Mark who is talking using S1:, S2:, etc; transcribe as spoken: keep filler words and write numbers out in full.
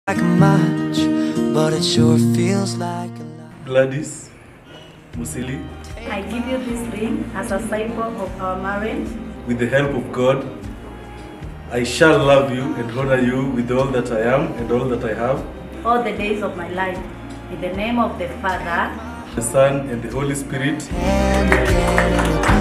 S1: Like much, but it sure feels like a lot.
S2: Gladys Musili,
S3: I give you this ring as a symbol of our marriage.
S2: with the help of God, I shall love you and honor you with all that I am and all that I have,
S3: All the days of my life. In the name of the Father,
S2: the Son and the Holy Spirit.
S1: And again,